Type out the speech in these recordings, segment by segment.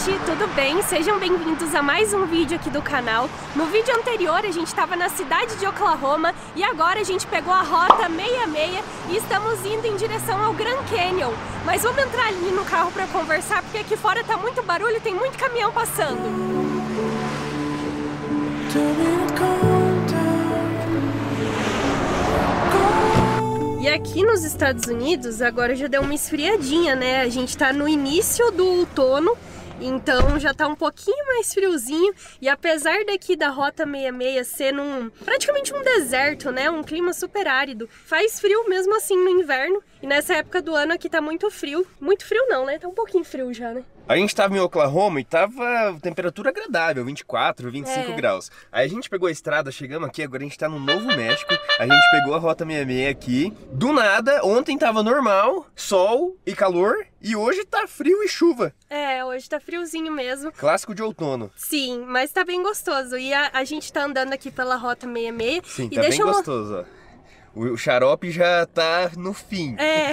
gente, tudo bem? Sejam bem-vindos a mais um vídeo aqui do canal. No vídeo anterior a gente estava na cidade de Oklahoma e agora a gente pegou a rota 66 e estamos indo em direção ao Grand Canyon. Mas vamos entrar ali no carro para conversar porque aqui fora tá muito barulho e tem muito caminhão passando. E aqui nos Estados Unidos agora já deu uma esfriadinha, né? A gente tá no início do outono, então já tá um pouquinho mais friozinho. E apesar daqui da Rota 66 ser praticamente um deserto, né? Um clima super árido, faz frio mesmo assim no inverno. E nessa época do ano aqui tá muito frio. Muito frio não, né? Tá um pouquinho frio já, né? A gente tava em Oklahoma e tava temperatura agradável, 24, 25 graus. Aí a gente pegou a estrada, chegamos aqui, agora a gente tá no Novo México. A gente pegou a Rota 66 aqui. Do nada, ontem tava normal, sol e calor. E hoje tá frio e chuva. É, hoje tá friozinho mesmo. Clássico de outono. Sim, mas tá bem gostoso. E a gente tá andando aqui pela Rota 66. Sim, e tá bem gostoso, ó. O xarope já tá no fim. É.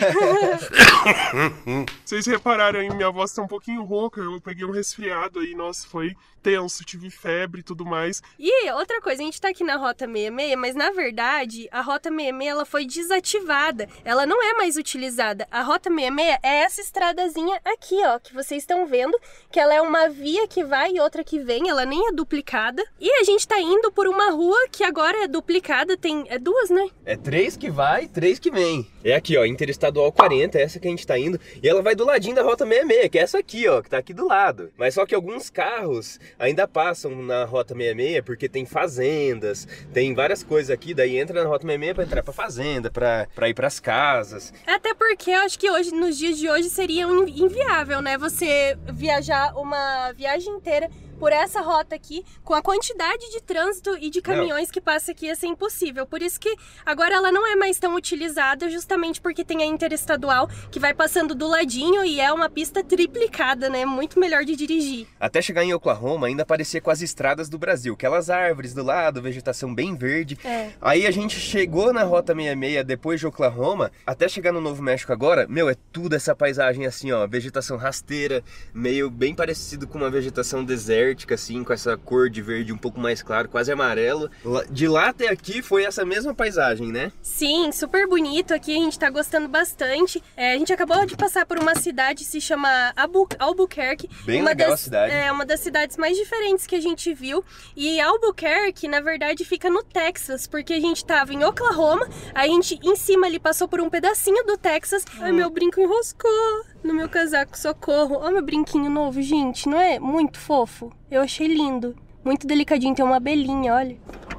Vocês repararam aí, minha voz tá um pouquinho rouca, eu peguei um resfriado aí, nossa, foi tenso, tive febre e tudo mais. E outra coisa, a gente tá aqui na Rota 66, mas na verdade a Rota 66 ela foi desativada, ela não é mais utilizada. A Rota 66 é essa estradazinha aqui, ó, que vocês estão vendo, que ela é uma via que vai e outra que vem, ela nem é duplicada. E a gente tá indo por uma rua que agora é duplicada, é duas, né? É 3 que vai, 3 que vem. É aqui, ó, Interestadual 40, essa que a gente tá indo. E ela vai do ladinho da Rota 66, que é essa aqui, ó, que tá aqui do lado. Mas só que alguns carros ainda passam na Rota 66 porque tem fazendas, tem várias coisas aqui, daí entra na Rota 66 pra entrar pra fazenda, pra ir pras casas. Até porque eu acho que hoje, nos dias de hoje, seria inviável, né? Você viajar uma viagem inteira por essa rota aqui, com a quantidade de trânsito e de caminhões que passa aqui, ia ser impossível. Por isso que agora ela não é mais tão utilizada, justamente porque tem a interestadual que vai passando do ladinho e é uma pista triplicada, né? Muito melhor de dirigir. Até chegar em Oklahoma ainda parecia com as estradas do Brasil, aquelas árvores do lado, vegetação bem verde. Aí a gente chegou na Rota 66 depois de Oklahoma, até chegar no Novo México agora, meu, é tudo essa paisagem assim, ó, vegetação rasteira, meio bem parecido com uma vegetação desértica, assim, com essa cor de verde um pouco mais claro, quase amarelo. De lá até aqui foi essa mesma paisagem, né? Sim, super bonito aqui, a gente tá gostando bastante. A gente acabou de passar por uma cidade, se chama Albuquerque. Bem legal a cidade. É uma das cidades mais diferentes que a gente viu. E Albuquerque, na verdade, fica no Texas, porque a gente tava em Oklahoma, a gente em cima ali passou por um pedacinho do Texas. Ai, meu brinco enroscou no meu casaco, socorro. Olha meu brinquinho novo, gente, não é muito fofo? Eu achei lindo, muito delicadinho, tem uma abelhinha, olha.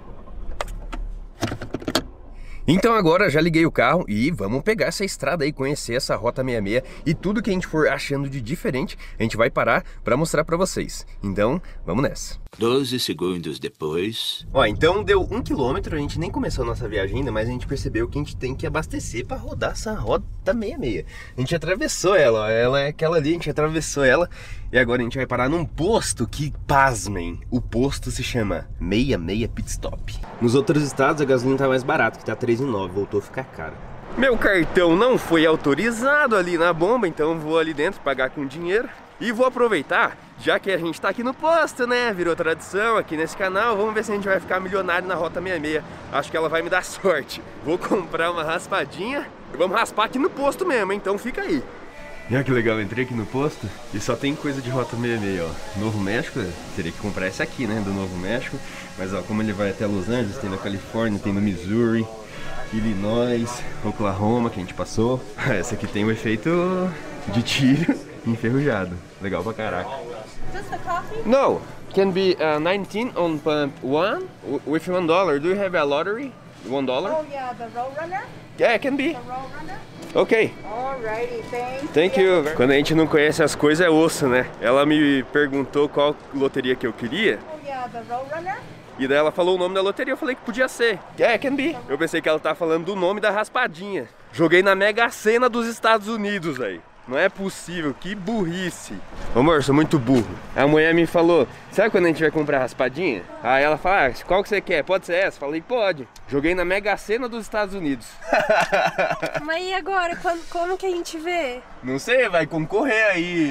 Então agora já liguei o carro e vamos pegar essa estrada aí, conhecer essa Rota 66 e tudo que a gente for achando de diferente, a gente vai parar para mostrar para vocês. Então, vamos nessa. 12 segundos depois... Ó, então deu 1 quilômetro, a gente nem começou a nossa viagem ainda, mas a gente percebeu que a gente tem que abastecer para rodar essa Rota 66. A gente atravessou ela, ó, ela é aquela ali, a gente atravessou ela e agora a gente vai parar num posto que, pasmem, o posto se chama 66 Pit Stop. Nos outros estados a gasolina tá mais barata, que tá R$3,09, voltou a ficar caro. Meu cartão não foi autorizado ali na bomba, então eu vou ali dentro pagar com dinheiro. E vou aproveitar, já que a gente tá aqui no posto, né? Virou tradição aqui nesse canal. Vamos ver se a gente vai ficar milionário na Rota 66. Acho que ela vai me dar sorte. Vou comprar uma raspadinha e vamos raspar aqui no posto mesmo, hein? Então fica aí. E olha que legal, eu entrei aqui no posto e só tem coisa de Rota 66, ó. Novo México, teria que comprar essa aqui, né? Do Novo México. Mas ó, como ele vai até Los Angeles, tem na Califórnia, tem no Missouri, Illinois, Oklahoma, que a gente passou. Essa aqui tem o efeito de tiro enferrujado. Legal pra caraca. Just the coffee? No, can be 19 on pump 1 with $1. Do you have a lottery? $1? Oh yeah, the roll runner? Yeah, can be. The roll runner? Ok. Alrighty, Thank you. Quando a gente não conhece as coisas é osso, né? Ela me perguntou qual loteria que eu queria. Oh yeah, the roll runner? E daí ela falou o nome da loteria, eu falei que podia ser. Yeah, can be. Eu pensei que ela tava falando do nome da raspadinha. Joguei na Mega Sena dos Estados Unidos aí. Não é possível, que burrice. Ô amor, sou muito burro. A mulher me falou, sabe quando a gente vai comprar raspadinha? Aí ela fala, qual que você quer? Pode ser essa? Falei, pode. Joguei na Mega Sena dos Estados Unidos. Mas e agora? Como que a gente vê? Não sei, vai concorrer aí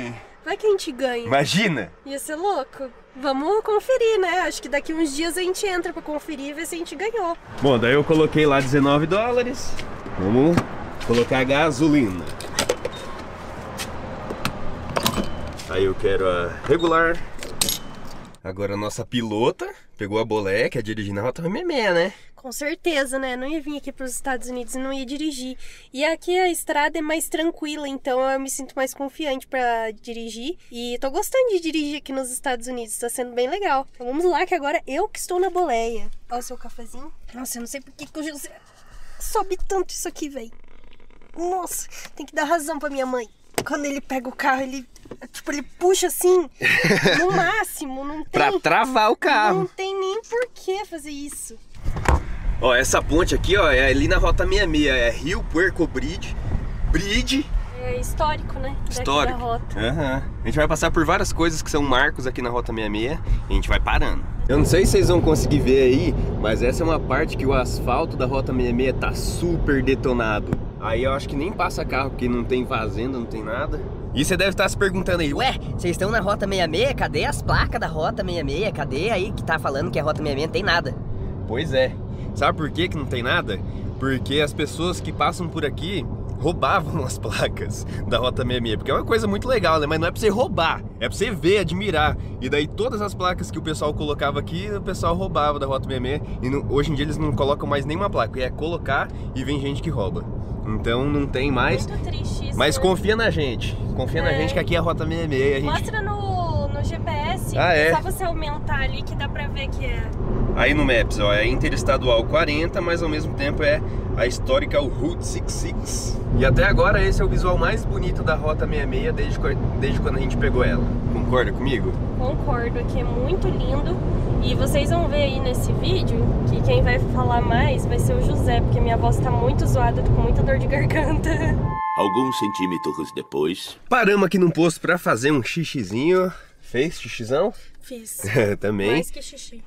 Vai que a gente ganha. Imagina! Ia ser louco. Vamos conferir, né? Acho que daqui uns dias a gente entra pra conferir e ver se a gente ganhou. Bom, daí eu coloquei lá $19. Vamos colocar gasolina. Aí eu quero a regular. Agora a nossa pilota pegou a boleia, que é dirigir na Rota 66, né? Com certeza, né? Não ia vir aqui pros Estados Unidos e não ia dirigir. E aqui a estrada é mais tranquila, então eu me sinto mais confiante pra dirigir. E tô gostando de dirigir aqui nos Estados Unidos, tá sendo bem legal. Então vamos lá, que agora eu que estou na boleia. Olha o seu cafezinho. Nossa, eu não sei por que o José sobe tanto isso aqui, velho. Nossa, tem que dar razão pra minha mãe. Quando ele pega o carro, ele puxa assim, no máximo, não tem... Pra travar o carro. Não tem nem por que fazer isso. Ó, essa ponte aqui, ó, é ali na Rota 66, é Rio Puerco Bridge. É histórico, né? Histórico. Da rota. A gente vai passar por várias coisas que são marcos aqui na Rota 66 e a gente vai parando. Eu não sei se vocês vão conseguir ver aí, mas essa é uma parte que o asfalto da Rota 66 tá super detonado. Aí eu acho que nem passa carro, porque não tem fazenda, não tem nada. E você deve estar se perguntando aí, Ué, vocês estão na Rota 66? Cadê as placas da Rota 66? Cadê aí que tá falando que é Rota 66? Não tem nada. Pois é. Sabe por que não tem nada? Porque as pessoas que passam por aqui roubavam as placas da Rota 66, porque é uma coisa muito legal, né? Mas não é pra você roubar, é pra você ver, admirar. E daí todas as placas que o pessoal colocava aqui, o pessoal roubava da Rota 66. E hoje em dia eles não colocam mais nenhuma placa, é colocar e vem gente que rouba. Então não tem mais. Muito triste isso, mas né? confia na gente, confia na gente que aqui é a Rota 66. A gente... Mostra no GPS, é só você aumentar ali que dá pra ver que é. Aí no Maps, ó, é Interestadual 40, mas ao mesmo tempo é a Historical Route 66. E até agora esse é o visual mais bonito da Rota 66 desde quando a gente pegou ela. Concorda comigo? Concordo, aqui é muito lindo. E vocês vão ver aí nesse vídeo que quem vai falar mais vai ser o José, porque minha voz tá muito zoada, tô com muita dor de garganta. Alguns centímetros depois... Paramos aqui num posto pra fazer um xixizinho. Fez xixizão? Fiz. Também. Mais que xixi.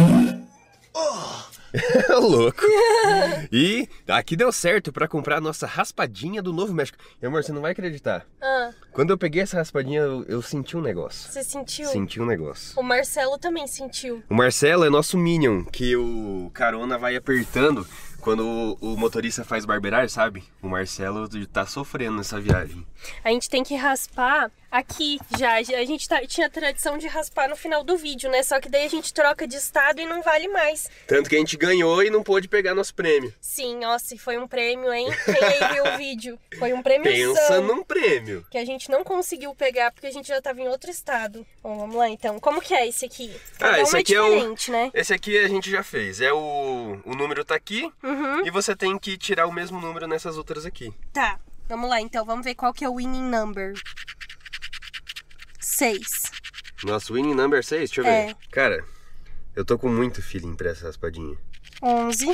Louco. E aqui deu certo pra comprar a nossa raspadinha do Novo México. E amor, você não vai acreditar. Quando eu peguei essa raspadinha, eu senti um negócio. Você sentiu? Senti um negócio. O Marcelo também sentiu. O Marcelo é nosso Minion, que o carona vai apertando quando o motorista faz barbear, sabe? O Marcelo tá sofrendo nessa viagem. A gente tem que raspar aqui já. A gente tinha a tradição de raspar no final do vídeo, né? Só que daí a gente troca de estado e não vale mais. Tanto que a gente ganhou e não pôde pegar nosso prêmio. Sim, nossa, foi um prêmio, hein? Quem aí viu o vídeo? Foi um prêmio. Pensa num prêmio. Que a gente não conseguiu pegar porque a gente já tava em outro estado. Bom, vamos lá então. Como que é esse aqui? Esse aqui é diferente, né? Esse aqui a gente já fez. É o número tá aqui e você tem que tirar o mesmo número nessas outras aqui. Tá, vamos lá então. Vamos ver qual que é o winning number. 6. Nosso winning number 6? Deixa eu ver. Cara, eu tô com muito feeling pra essa raspadinha. 11.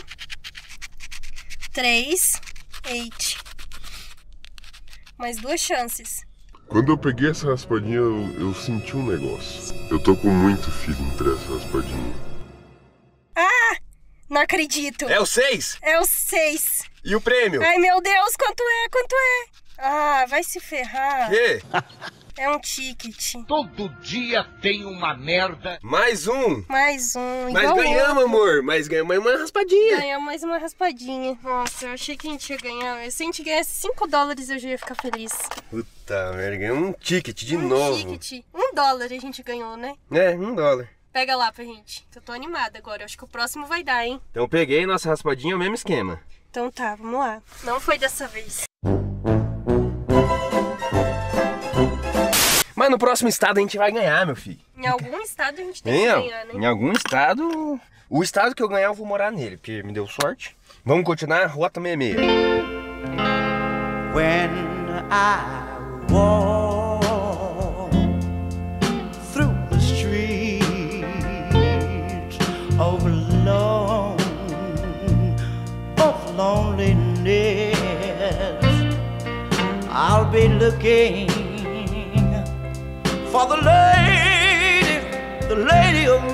3. 8. Mais 2 chances. Quando eu peguei essa raspadinha, eu senti um negócio. Eu tô com muito feeling pra essa raspadinha. Ah! Não acredito. É o 6? É o 6. E o prêmio? Ai, meu Deus, quanto é? Quanto é? Ah, vai se ferrar. Quê? É um ticket. Todo dia tem uma merda. Mais um. Mais um. Mas igual ganhamos, outro. amor. Mas ganhamos uma raspadinha. Ganhamos mais uma raspadinha. Nossa, eu achei que a gente ia ganhar. Se a gente ganhasse $5, eu já ia ficar feliz. Puta merda, ganhamos um ticket de novo. Ticket. $1 a gente ganhou, né? É, $1. Pega lá pra gente. Eu tô animada agora. Eu acho que o próximo vai dar, hein? Então eu peguei nossa raspadinha, o mesmo esquema. Então tá, vamos lá. Não foi dessa vez. Mas no próximo estado a gente vai ganhar, meu filho. Em algum estado a gente tem que ganhar, né? Em algum estado... O estado que eu ganhar eu vou morar nele, porque me deu sorte. Vamos continuar a Rota 66. When I walk through the streets of loneliness, I'll be looking for the lady of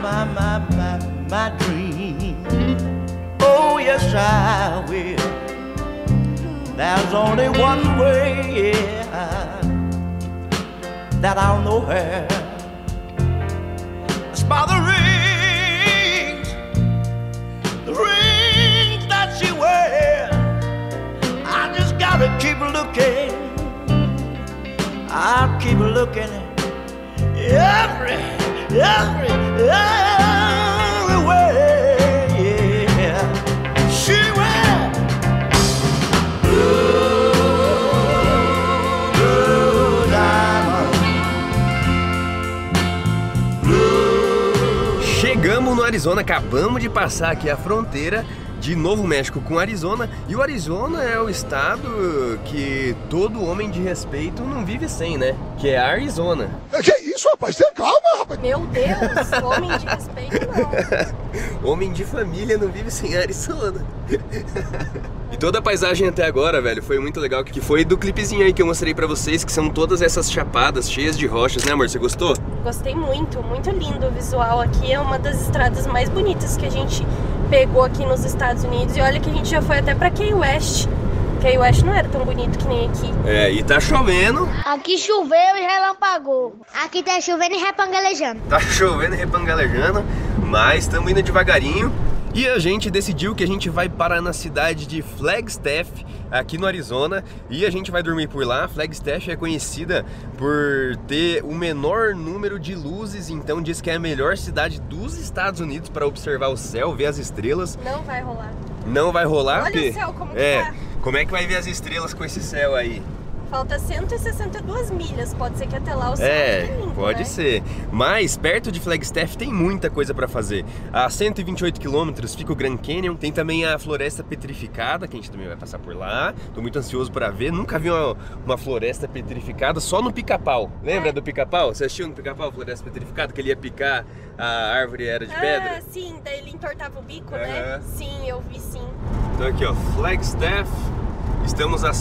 my dream. Oh yes I will. There's only one way, yeah. that I'll know her. It's by the rings that she wears. I just gotta keep looking. I'll keep looking everywhere, yeah. She wears blue diamond, Chegamos no Arizona, acabamos de passar aqui a fronteira de Novo México com Arizona. E o Arizona é o estado que todo homem de respeito não vive sem, né? Que é a Arizona. Que isso, rapaz? Tenha calma, rapaz. Meu Deus, homem de respeito não. Homem de família não vive sem Arizona. E toda a paisagem até agora, velho, foi muito legal. Que foi do clipezinho aí que eu mostrei pra vocês, que são todas essas chapadas cheias de rochas, né, amor? Você gostou? Gostei muito, muito lindo o visual aqui. É uma das estradas mais bonitas que a gente pegou aqui nos Estados Unidos. E olha que a gente já foi até pra Key West. Key West não era tão bonito que nem aqui. É, e tá chovendo. Aqui choveu e relampagou. Aqui tá chovendo e repangalejando. Tá chovendo e repangalejando, mas estamos indo devagarinho. E a gente decidiu que a gente vai parar na cidade de Flagstaff, aqui no Arizona, e a gente vai dormir por lá. Flagstaff é conhecida por ter o menor número de luzes, então diz que é a melhor cidade dos Estados Unidos para observar o céu, ver as estrelas. Não vai rolar. Não vai rolar? Olha porque... o céu como que tá. Como é que vai ver as estrelas com esse céu aí? Falta 162 milhas, pode ser que até lá o céu fique lindo, pode né? ser. Mas perto de Flagstaff tem muita coisa pra fazer. A 128 quilômetros fica o Grand Canyon, tem também a Floresta Petrificada, que a gente também vai passar por lá. Tô muito ansioso pra ver, nunca vi uma floresta petrificada, só no Pica-Pau. Lembra do Pica-Pau? Você assistiu no Pica-Pau, Floresta Petrificada, que ele ia picar, a árvore era de pedra? Ah, sim, daí ele entortava o bico, né? Sim, eu vi sim. Então aqui ó, Flagstaff. Estamos a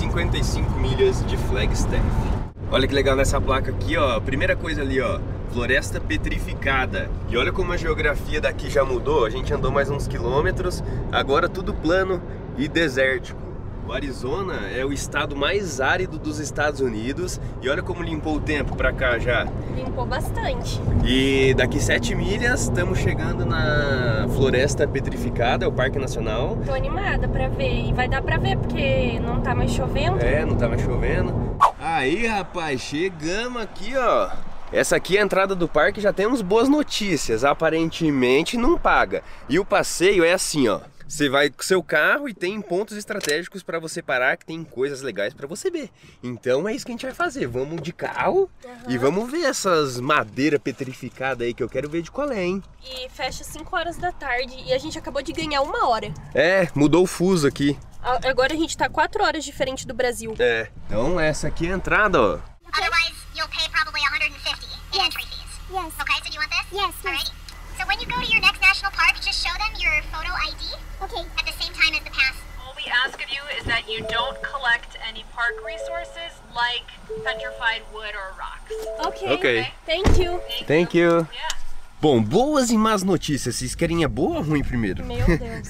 155 milhas de Flagstaff. Olha que legal nessa placa aqui, ó. Primeira coisa ali, ó. Floresta Petrificada. E olha como a geografia daqui já mudou. A gente andou mais uns quilômetros. Agora tudo plano e desértico. O Arizona é o estado mais árido dos Estados Unidos. E olha como limpou o tempo pra cá já. Limpou bastante. E daqui 7 milhas estamos chegando na Floresta Petrificada, é o Parque Nacional. Tô animada pra ver. E vai dar pra ver porque não tá mais chovendo. É, não tá mais chovendo. Aí, rapaz, chegamos aqui, ó. Essa aqui é a entrada do parque, já temos boas notícias. Aparentemente não paga. E o passeio é assim, ó. Você vai com seu carro e tem pontos estratégicos para você parar, que tem coisas legais para você ver. Então é isso que a gente vai fazer. Vamos de carro e vamos ver essas madeiras petrificadas aí que eu quero ver de qual é, hein? E fecha 5 horas da tarde e a gente acabou de ganhar 1 hora. É, mudou o fuso aqui. Agora a gente tá 4 horas diferente do Brasil. É, então essa aqui é a entrada, ó. Otherwise, you'll pay probably $150 in entry fees. Yes. Okay, so do you want this? Yes. Alrighty. So when you go to your next national park, just show them your photo ID. Okay. At the same time as the pass. All we ask of you is that you don't collect any park resources like petrified wood or rocks. Okay. Thank you. Thank you. Yeah. Bom, boas e más notícias. Vocês querem a boa ou ruim primeiro? Meu Deus.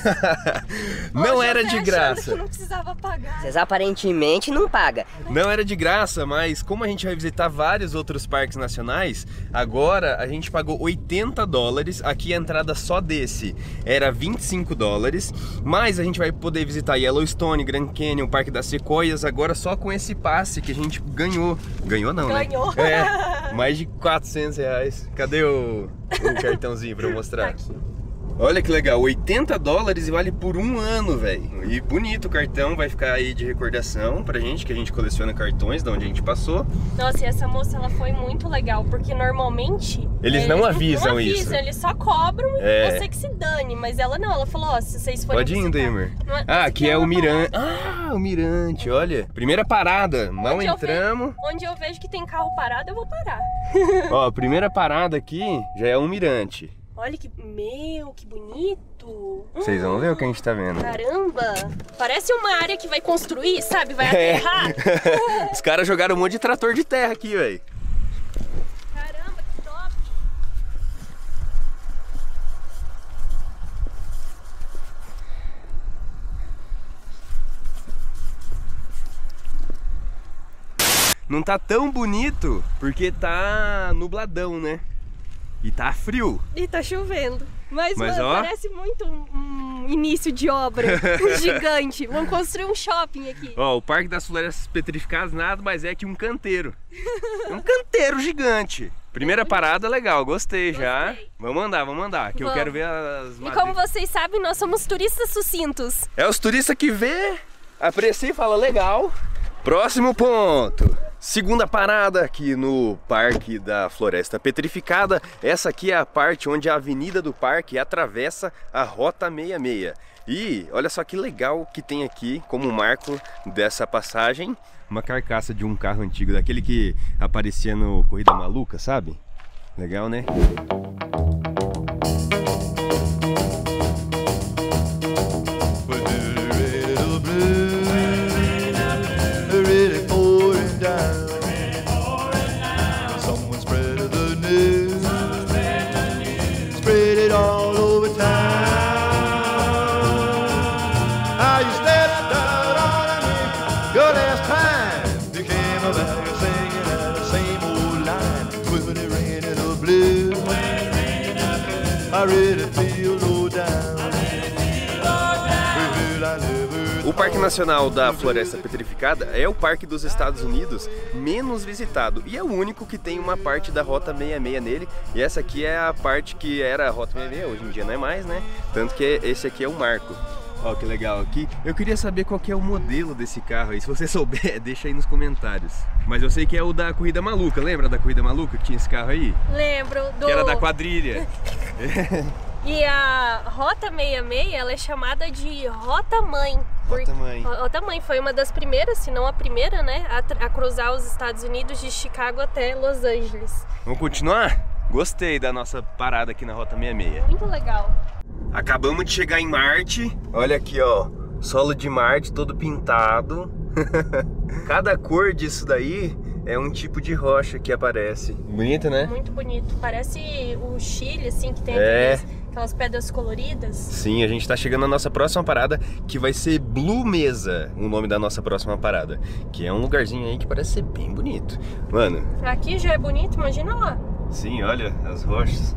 Não era de graça. Que não precisava pagar. Vocês aparentemente não pagam. Não era de graça, mas como a gente vai visitar vários outros parques nacionais, agora a gente pagou $80. Aqui a entrada só desse era $25. Mas a gente vai poder visitar Yellowstone, Grand Canyon, Parque das Sequoias, agora só com esse passe que a gente ganhou. Ganhou não, né? Ganhou. É, mais de R$400. Cadê o cartãozinho pra eu mostrar? Tá aqui. Olha que legal, $80 e vale por 1 ano, velho. E bonito o cartão, vai ficar aí de recordação pra gente, que a gente coleciona cartões de onde a gente passou. Nossa, e essa moça, ela foi muito legal, porque normalmente... Eles não avisam isso. Eles só cobram e você que se dane. Mas ela não, ela falou, ó, se vocês forem Pode ir, Damer. Ah, aqui é o Mirante. Ah, o Mirante, olha. Primeira parada, não entramos. Onde eu vejo que tem carro parado, eu vou parar. Ó, a primeira parada aqui já é um Mirante. Olha que... Meu, que bonito. Vocês vão ver o que a gente tá vendo. Caramba. Parece uma área que vai construir, sabe? Vai aterrar. Os caras jogaram um monte de trator de terra aqui, velho. Caramba, que top. não tá tão bonito porque tá nubladão, né? E tá frio. E tá chovendo. Mas mano, ó, parece muito um início de obra gigante. Vamos construir um shopping aqui. Ó, o Parque das Florestas Petrificadas nada mais é que um canteiro. Um canteiro gigante. Primeira parada legal, gostei já. Vamos andar, que eu quero ver as madeiras. E como vocês sabem, nós somos turistas sucintos. É os turistas que vê, aprecia e fala legal. Próximo ponto. Segunda parada aqui no Parque da Floresta Petrificada. Essa aqui é a parte onde a avenida do parque atravessa a Rota 66. E olha só que legal que tem aqui como marco dessa passagem. Uma carcaça de um carro antigo, daquele que aparecia no Corrida Maluca, sabe? Legal, né? O Parque Nacional da Floresta Petrificada é o parque dos Estados Unidos menos visitado e é o único que tem uma parte da Rota 66 nele. E essa aqui é a parte que era a Rota 66, hoje em dia não é mais, né? Tanto que esse aqui é o marco. Ó, que legal aqui. Eu queria saber qual que é o modelo desse carro aí. Se você souber, deixa aí nos comentários. Mas eu sei que é o da Corrida Maluca. Lembra da Corrida Maluca que tinha esse carro aí? Lembro. Que era da quadrilha. E a Rota 66, ela é chamada de Rota Mãe. Rota Mãe. Rota Mãe foi uma das primeiras, se não a primeira, né, a cruzar os Estados Unidos de Chicago até Los Angeles. Vamos continuar? Gostei da nossa parada aqui na Rota 66. Muito legal. Acabamos de chegar em Marte. Olha aqui, ó. Solo de Marte todo pintado. Cada cor disso daí é um tipo de rocha que aparece. Bonito, né? Muito bonito. Parece o Chile, assim, que tem aquelas pedras coloridas. Sim, a gente tá chegando na nossa próxima parada, que vai ser Blue Mesa, o nome da nossa próxima parada. Que é um lugarzinho aí que parece ser bem bonito. Mano... Aqui já é bonito, imagina lá. Sim, olha as rochas.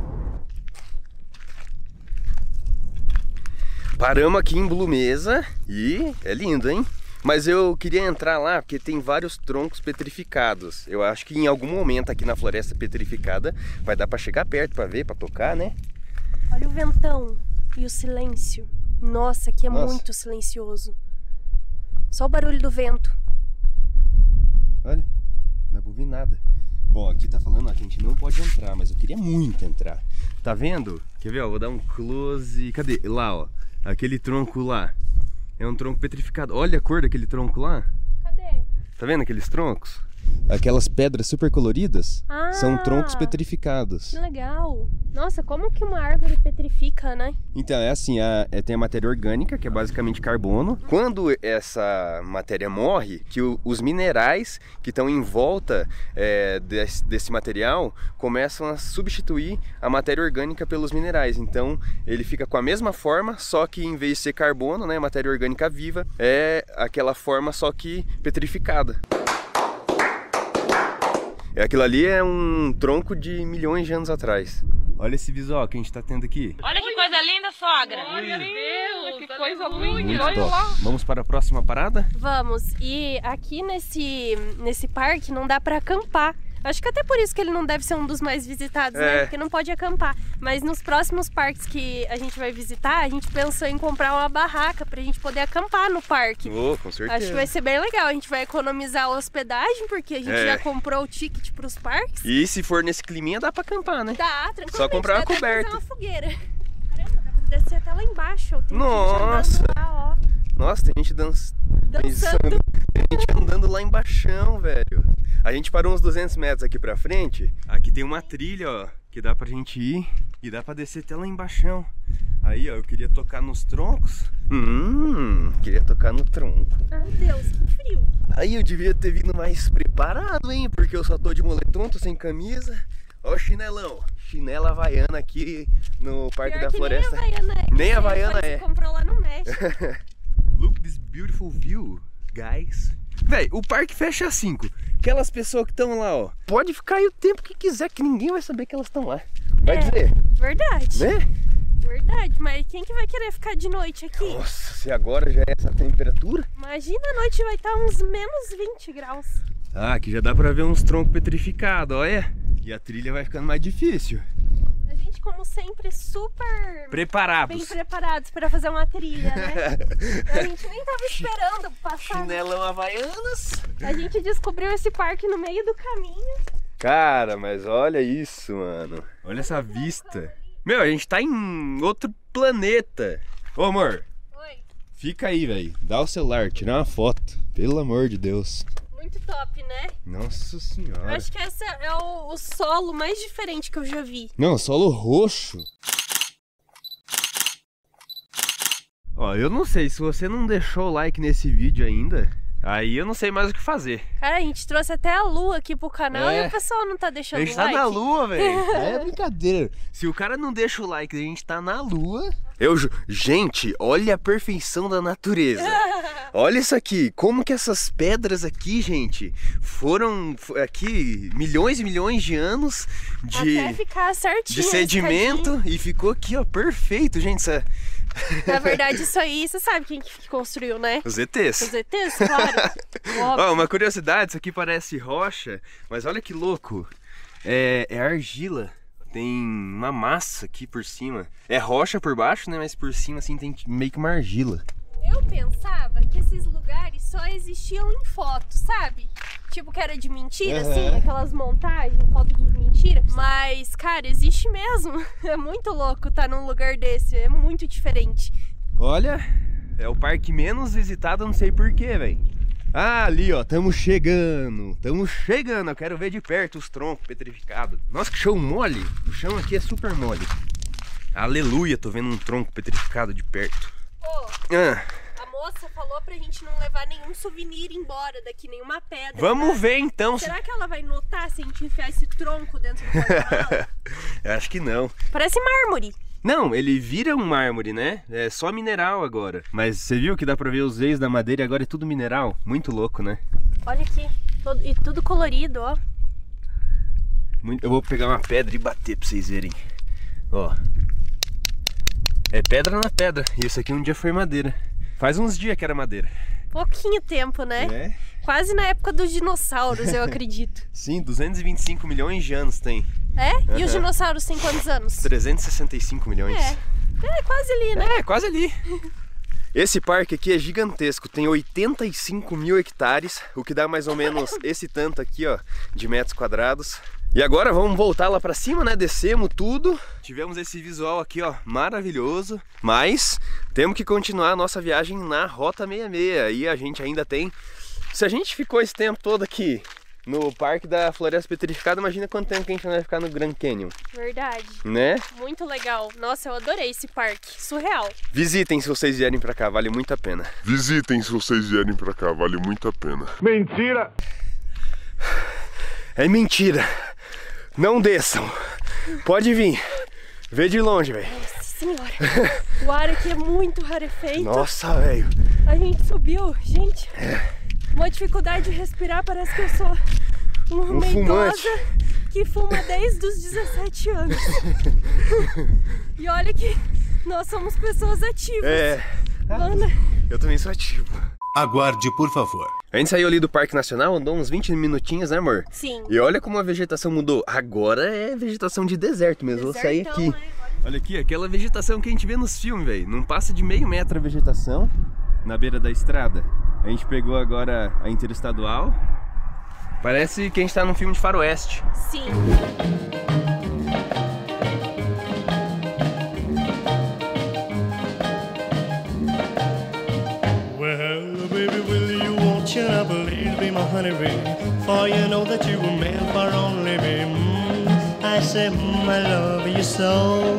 Paramos aqui em Blue Mesa e é lindo, hein? Mas eu queria entrar lá porque tem vários troncos petrificados. Eu acho que em algum momento aqui na Floresta Petrificada vai dar pra chegar perto pra ver, pra tocar, né? Olha o ventão e o silêncio. Nossa, aqui é muito silencioso. Só o barulho do vento. Olha, não dá pra ouvir nada. Bom, aqui tá falando ó, que a gente não pode entrar, mas eu queria muito entrar. Tá vendo? Quer ver? Ó, vou dar um close. Cadê? Lá, ó. Aquele tronco lá. É um tronco petrificado. Olha a cor daquele tronco lá. Cadê? Tá vendo aqueles troncos? Aquelas pedras super coloridas são troncos petrificados. Que legal! Nossa, como que uma árvore petrifica, né? Então, é assim, tem a matéria orgânica, que é basicamente carbono. Quando essa matéria morre, que os minerais que estão em volta desse material começam a substituir a matéria orgânica pelos minerais. Então, ele fica com a mesma forma, só que em vez de ser carbono, né, matéria orgânica viva, é aquela forma só que petrificada. Aquilo ali é um tronco de milhões de anos atrás. Olha esse visual que a gente tá tendo aqui. Olha que coisa linda, sogra. Olha, meu Deus, que coisa linda. Olha lá. Vamos para a próxima parada? Vamos. E aqui nesse parque não dá pra acampar. Acho que até por isso que ele não deve ser um dos mais visitados, né? Porque não pode acampar. Mas nos próximos parques que a gente vai visitar, a gente pensou em comprar uma barraca pra gente poder acampar no parque. Oh, com certeza. Acho que vai ser bem legal. A gente vai economizar a hospedagem, porque a gente já comprou o ticket pros parques. E se for nesse climinha, dá pra acampar, né? Dá, tranquilamente. Só comprar uma coberta. Fazer uma fogueira. Caramba, dá pra descer até lá embaixo. Tem Nossa! gente lá, ó. Nossa, tem gente dançando. Tem gente andando lá embaixo, velho. A gente parou uns 200 metros aqui pra frente. Aqui tem uma trilha, ó, que dá pra gente ir e dá pra descer até lá embaixo. Aí, ó, eu queria tocar nos troncos. Queria tocar no tronco. Ai, Deus, que frio. Aí eu devia ter vindo mais preparado, hein, porque eu só tô de moletom, tô sem camisa. Ó o chinelão, chinela havaiana aqui no Parque da Floresta. Nem a havaiana é. Você comprou lá no México. Look this beautiful view, guys. Véi, o parque fecha às 5. aquelas pessoas que estão lá, ó. Pode ficar aí o tempo que quiser, que ninguém vai saber que elas estão lá. Vai dizer. Verdade. Né? Verdade, mas quem que vai querer ficar de noite aqui? Nossa, se agora já é essa temperatura. Imagina, a noite vai estar uns menos 20 graus. Ah, aqui já dá pra ver uns troncos petrificados, olha. E a trilha vai ficando mais difícil. A gente, como sempre, super preparados. Bem preparados para fazer uma trilha, né? A gente nem tava esperando passar. Chinelão Havaianas. A gente descobriu esse parque no meio do caminho. Cara, mas olha isso, mano. Olha essa vista. Meu, a gente tá em outro planeta. Ô, amor. Oi. Fica aí, velho. Dá o celular, tirar uma foto. Pelo amor de Deus. Muito top, né? Nossa senhora. Eu acho que esse é o solo mais diferente que eu já vi. Não, solo roxo. Ó, eu não sei, se você não deixou o like nesse vídeo ainda, aí eu não sei mais o que fazer. Cara, a gente trouxe até a lua aqui pro canal e o pessoal não tá deixando o like. A gente tá na lua, velho. É brincadeira. Se o cara não deixa o like, a gente tá na lua. Gente, olha a perfeição da natureza. Olha isso aqui, como que essas pedras aqui, gente, foram aqui milhões e milhões de anos até ficar certinho, de sedimento e ficou aqui, ó, perfeito, gente. Isso Na verdade, isso aí, você sabe quem que construiu, né? Os ETs. Os ETs, claro. Ó, uma curiosidade, isso aqui parece rocha, mas olha que louco. É argila. Tem uma massa aqui por cima. É rocha por baixo, né? Mas por cima, assim, tem meio que uma argila. Eu pensava que esses lugares só existiam em foto, sabe? Tipo que era de mentira, assim, aquelas montagens, foto de mentira. Mas, cara, existe mesmo. É muito louco estar num lugar desse, é muito diferente. Olha, é o parque menos visitado, não sei porquê, velho. Ah, ali, ó, estamos chegando, eu quero ver de perto os troncos petrificados. Nossa, que chão mole, o chão aqui é super mole. Aleluia, tô vendo um tronco petrificado de perto. A moça falou pra gente não levar nenhum souvenir embora daqui, nenhuma pedra. Vamos ver então. Será que ela vai notar se a gente enfiar esse tronco dentro do porta-mala? Eu acho que não. Parece mármore. Não, ele vira um mármore, né? É só mineral agora. Mas você viu que dá pra ver os veios da madeira e agora é tudo mineral? Muito louco, né? Olha aqui, e tudo colorido, ó. Eu vou pegar uma pedra e bater pra vocês verem. Ó. É pedra na pedra. E isso aqui um dia foi madeira. Faz uns dias que era madeira. Pouquinho tempo, né? É. Quase na época dos dinossauros, eu acredito. Sim, 225 milhões de anos tem. É? E os dinossauros têm quantos anos? 365 milhões. É quase ali, né? É, quase ali. Esse parque aqui é gigantesco, tem 85 mil hectares, o que dá mais ou menos esse tanto aqui, ó, de metros quadrados. E agora vamos voltar lá pra cima, né? Descemos tudo. Tivemos esse visual aqui, ó, maravilhoso. Mas temos que continuar a nossa viagem na Rota 66. E a gente ainda tem... Se a gente ficou esse tempo todo aqui no Parque da Floresta Petrificada, imagina quanto tempo que a gente não vai ficar no Grand Canyon. Verdade. Né? Muito legal. Nossa, eu adorei esse parque. Surreal. Visitem se vocês vierem pra cá, vale muito a pena. Visitem se vocês vierem pra cá, vale muito a pena. Mentira! É mentira. Não desçam. Pode vir. Vê de longe, velho. Nossa senhora. O ar aqui é muito rarefeito. Nossa, velho. A gente subiu, gente. Uma dificuldade de respirar, parece que eu sou uma idosa que fuma desde os 17 anos. E olha que nós somos pessoas ativas. Ana. Eu também sou ativo. Aguarde, por favor. A gente saiu ali do Parque Nacional, andou uns 20 minutinhos, né, amor? Sim. E olha como a vegetação mudou. Agora é vegetação de deserto mesmo. Vou sair aqui. Né? Olha aqui, aquela vegetação que a gente vê nos filmes, velho. Não passa de meio metro a vegetação na beira da estrada. A gente pegou agora a interestadual. Parece que a gente tá num filme de faroeste. Sim. Well, baby, will you won't you please be my honeybee? For you know that you were meant for only me. I say, I love you so.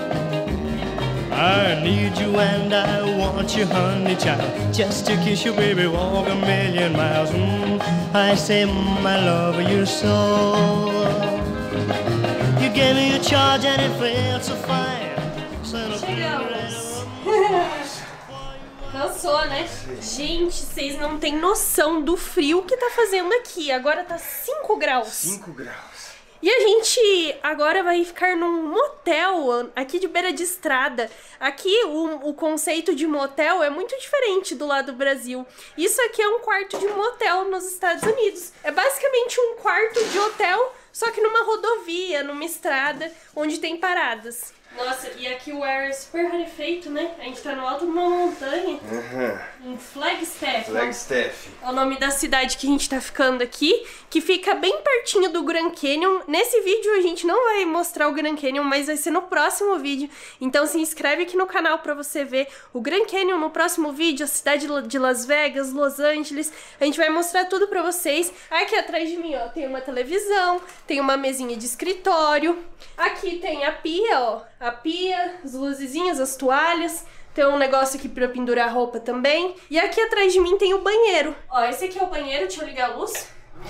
I need you and I want you, honey child. Just to kiss you, baby, walk a million miles. I say, I love you so. You gave me a charge and it felt so fine. Chegamos. Cansou, né? Gente, vocês não têm noção do frio que tá fazendo aqui. Agora tá 5 graus. 5 graus. E a gente agora vai ficar num motel aqui de beira de estrada. Aqui o conceito de motel é muito diferente do lado do Brasil. Isso aqui é um quarto de motel nos Estados Unidos. É basicamente um quarto de hotel, só que numa rodovia, numa estrada, onde tem paradas. Nossa, e aqui o ar é super rarefeito, né? A gente tá no alto de uma montanha. Em Flagstaff. Flagstaff. É o nome da cidade que a gente tá ficando aqui, que fica bem pertinho do Grand Canyon. Nesse vídeo a gente não vai mostrar o Grand Canyon, mas vai ser no próximo vídeo. Então se inscreve aqui no canal pra você ver o Grand Canyon no próximo vídeo, a cidade de Las Vegas, Los Angeles. A gente vai mostrar tudo pra vocês. Aqui atrás de mim, ó, tem uma televisão, tem uma mesinha de escritório. Aqui tem a pia, ó. A pia, as luzezinhas, as toalhas. Tem um negócio aqui pra pendurar roupa também. E aqui atrás de mim tem o banheiro. Ó, esse aqui é o banheiro, deixa eu ligar a luz.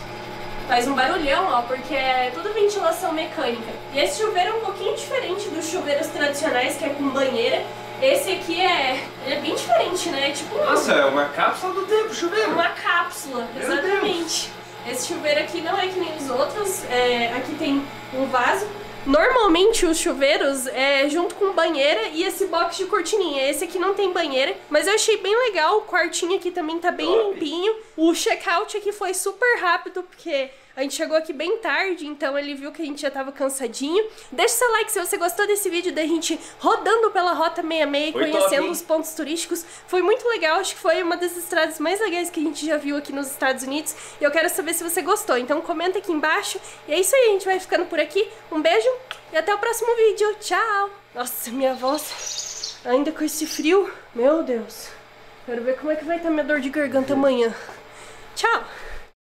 Faz um barulhão, ó, porque é tudo ventilação mecânica. E esse chuveiro é um pouquinho diferente dos chuveiros tradicionais, que é com banheira. Esse aqui é bem diferente, né? Tipo Nossa, é uma cápsula do tempo, chuveiro. Uma cápsula, exatamente. Esse chuveiro aqui não é que nem os outros. Aqui tem um vaso. Normalmente os chuveiros é junto com banheira e esse box de cortininha. Esse aqui não tem banheira, mas eu achei bem legal. O quartinho aqui também tá bem limpinho. O check-out aqui foi super rápido, porque a gente chegou aqui bem tarde, então ele viu que a gente já tava cansadinho. Deixa seu like se você gostou desse vídeo da gente rodando pela Rota 66, conhecendo os pontos turísticos. Foi muito legal, acho que foi uma das estradas mais legais que a gente já viu aqui nos Estados Unidos. E eu quero saber se você gostou, então comenta aqui embaixo. E é isso aí, a gente vai ficando por aqui. Um beijo e até o próximo vídeo. Tchau! Nossa, minha voz ainda com esse frio. Meu Deus. Quero ver como é que vai estar minha dor de garganta amanhã. Tchau!